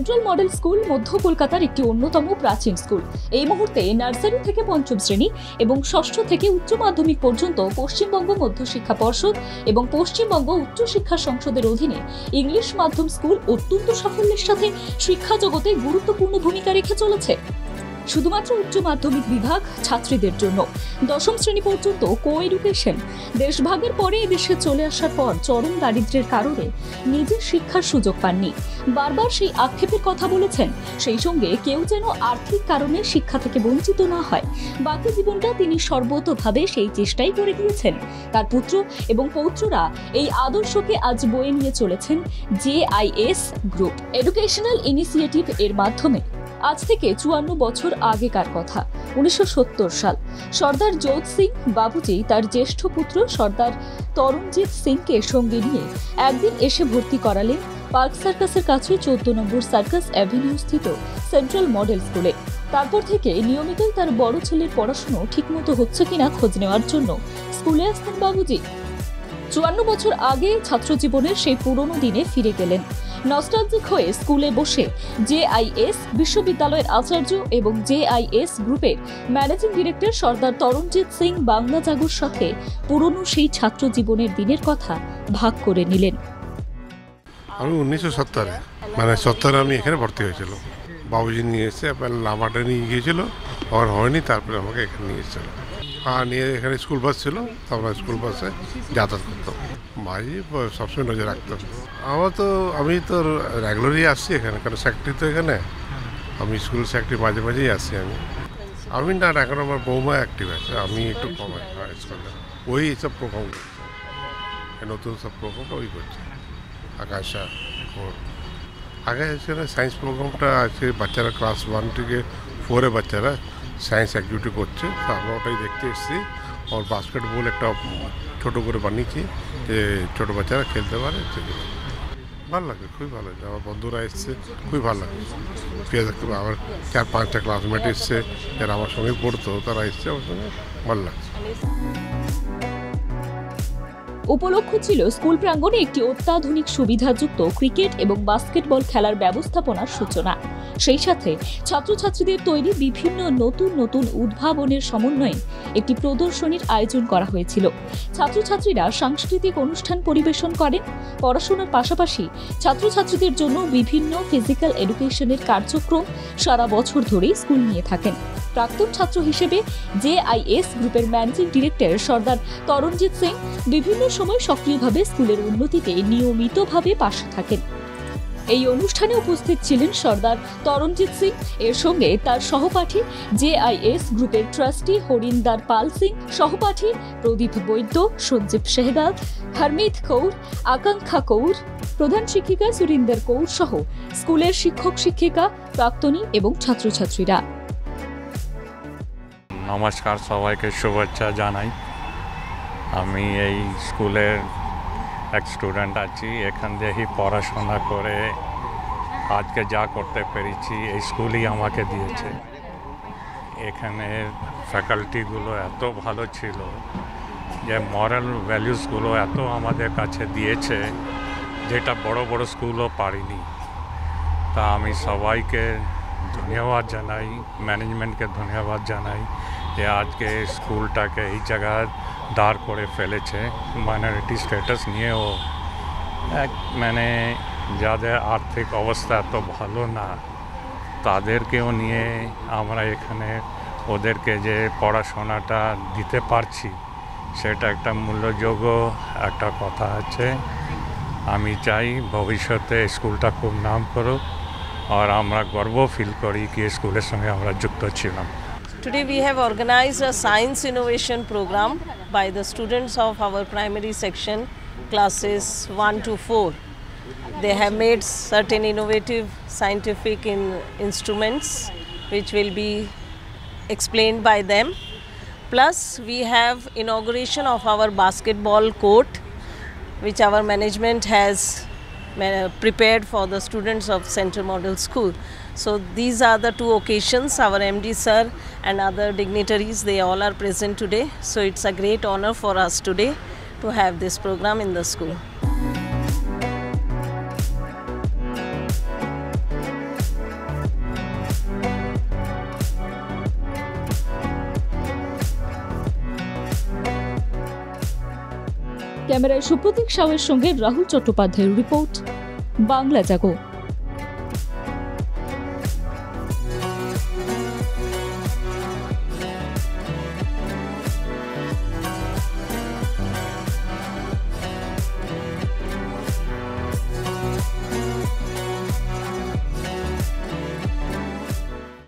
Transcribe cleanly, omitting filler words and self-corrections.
Central model school মধ্য কলকাতার একটি অন্যতম প্রাচীন স্কুল। এই মুহূর্তে নার্সারি থেকে পঞ্চম শ্রেণী এবং ষষ্ঠ থেকে উচ্চ মাধ্যমিক পর্যন্ত পশ্চিমবঙ্গ মধ্য শিক্ষা পর্ষদ এবং পশ্চিমবঙ্গ উচ্চ শিক্ষা সংসদের অধীনে ইংলিশ মাধ্যম স্কুল অত্যন্ত সাফল্যের সাথে শিক্ষা জগতে গুরুত্বপূর্ণ ভূমিকা রেখে চলেছে। শুধুমাত্র উচ্চ মাধ্যমিক বিভাগ ছাত্রীদের জন্য দশম শ্রেণী পর্যন্ত কো-এডুকেশন। দেশভাগের পরে এদেশে চলে আসার পর চরম দারিদ্র্যের কারণে নিজের শিক্ষার সুযোগ পাননি। বারবার সেই আক্ষেপের কথা বলেছেন। সেই সঙ্গে কেউ যেন আর্থিক কারণে শিক্ষা থেকে বঞ্চিত না হয়, বাকি জীবনটা তিনি সর্বতোভাবে সেই চেষ্টাই করে গিয়েছেন। তার পুত্র এবং পৌত্ররা এই আদর্শকে আজ বয়ে নিয়ে চলেছেন JIS গ্রুপ এডুকেশনাল ইনিশিয়েটিভ এর মাধ্যমে। আজ থেকে 54 বছর আগেকার কথা, 1970 সাল। সর্দার জোধ সিং বাবুজি তার জ্যেষ্ঠ পুত্র সর্দার তরণজিৎ সিংকে সঙ্গে নিয়ে একদিন এসে ভর্তি করালেন পার্ক সার্কাসের কাছে 14 নম্বর সার্কাস অ্যাভিনিউ স্থিত সেন্ট্রাল মডেল স্কুলে। তারপর থেকে নিয়মিতই তার বড় ছেলের পড়াশোনা ঠিকমতো হচ্ছে কিনা খোঁজ নেওয়ার জন্য স্কুলে আসতেন বাবুজি। 54 বছর আগে ছাত্র জীবনের সেই পুরনো দিনে ফিরে গেলেন। নস্টালজিক হয়ে স্কুলে বসে JIS বিশ্ববিদ্যালয়ের আচার্য এবং JIS গ্রুপের ম্যানেজিং ডিরেক্টর সর্দার তরণজিৎ সিং বাংলা জাগোর সাথে পুরনো সেই ছাত্র জীবনের দিনের কথা ভাগ করে নিলেন। আমি 1970 মানে 70 আমি এখানে ভর্তি হয়েছিল। বাবুজি নিয়ে এসে লামাটা নিয়ে গিয়েছিল, আমার হয়নি, তারপরে আমাকে এখানে নিয়ে এসেছিল। নিয়ে এখানে স্কুল বাস ছিল, আমরা স্কুল বাসে যাতায়াত করতাম। মাঝি সবসময় নজর রাখতাম। আমি তো রেগুলারই আসছি এখানে, কারণ সেক্রেটারি তো এখানে। আমি স্কুল সেক্রেটারি মাঝে মাঝেই আসছি। আমি না, এখন আমার বৌমা অ্যাক্টিভ আছে, আমি একটু কম স্কুলে। ওই সব প্রোগ্রাম করছে, নতুন সব প্রোগ্রাম ওই করছে। আকাশা আগে এখানে সায়েন্স প্রোগ্রামটা আছে, বাচ্চারা ক্লাস 1 থেকে 4 বাচ্চারা সায়েন্স অ্যাক্টিভিটি করছে, তো আমরা ওটাই দেখতে এসেছি। আর বাস্কেটবল একটা ছোটো করে বানিয়েছি, যে ছোটো বাচ্চারা খেলতে পারে। ভালো লাগে, খুবই ভালো লাগে। আমার বন্ধুরা এসছে, খুবই ভালো লাগে। আমার 4-5টা ক্লাসমেট এসছে, যারা আমার সঙ্গে পড়তো, তারা এসছে আমার সঙ্গে, ভালো লাগছে। উপলক্ষ ছিল স্কুল প্রাঙ্গণে একটি অত্যাধুনিক সুবিধাযুক্ত ক্রিকেট এবং বাস্কেটবল খেলার ব্যবস্থাপনার সূচনা। সেই সাথে ছাত্রছাত্রীদের তৈরি বিভিন্ন নতুন উদ্ভাবনের সমন্বয়ে একটি প্রদর্শনীর আয়োজন করা হয়েছিল। ছাত্রছাত্রীরা সাংস্কৃতিক অনুষ্ঠান পরিবেশন করেন। পড়াশোনার পাশাপাশি ছাত্রছাত্রীদের জন্য বিভিন্ন ফিজিক্যাল এডুকেশনের কার্যক্রম সারা বছর ধরেই স্কুল নিয়ে থাকেন। প্রাক্তন ছাত্র হিসেবে JIS গ্রুপের ম্যানেজিং ডিরেক্টর সর্দার তরণজিৎ সিং বিভিন্ন সময় সক্রিয়ভাবে স্কুলের উন্নতিতে নিয়মিতভাবে পাশে থাকেন। এই অনুষ্ঠানে উপস্থিত ছিলেন সর্দার তরণজিৎ সিং, এর সঙ্গে তার সহপাঠী JIS গ্রুপের ট্রাস্টি হরিন্দার পাল সিং, সহপাঠী প্রদীপ বৈদ্য, সঞ্জীব সেহগাল, হরমিত কৌর, আকাঙ্ক্ষা কৌর, প্রধান শিক্ষিকা সুরিন্দর কৌর সহ স্কুলের শিক্ষক শিক্ষিকা, প্রাক্তনী এবং ছাত্রছাত্রীরা। নমস্কার, সবাইকে শুভেচ্ছা জানাই। আমি এই স্কুলের এক স্টুডেন্ট আছি। এখান থেকেই পড়াশোনা করে আজকে যা করতে পেরেছি এই স্কুলই আমাকে দিয়েছে। এখানের ফ্যাকাল্টিগুলো এত ভালো ছিল যে মরাল ভ্যালুসগুলো এত আমাদের কাছে দিয়েছে, যেটা বড় বড় স্কুলও পারিনি। তা আমি সবাইকে ধন্যবাদ জানাই, ম্যানেজমেন্টকে ধন্যবাদ জানাই যে আজকে স্কুলটাকে এই জায়গায় দাঁড় করে ফেলেছে। মাইনরিটি স্ট্যাটাস নিয়েও মানে যাদের আর্থিক অবস্থা এত ভালো না, তাদেরকেও নিয়ে আমরা এখানে ওদেরকে যে পড়াশোনাটা দিতে পারছি, সেটা একটা মূল্যযোগ্য একটা কথা আছে। আমি চাই ভবিষ্যতে স্কুলটা খুব নাম করুক, আর আমরা গর্ব ফিল করি কি স্কুলের সঙ্গে আমরা যুক্ত ছিলাম। Today we have organized a science innovation program by the students of our primary section classes 1 to 4. They have made certain innovative scientific instruments which will be explained by them. Plus we have inauguration of our basketball court, which our management has prepared for the students of Central Model School. So these are the two occasions. Our MD sir and other dignitaries, they all are present today. So it's a great honor for us today to have this program in the school. ক্যামেরায় সুপ্রতীক সাউয়ের সঙ্গে রাহুল চট্টোপাধ্যায়ের report, Bangla জাগো।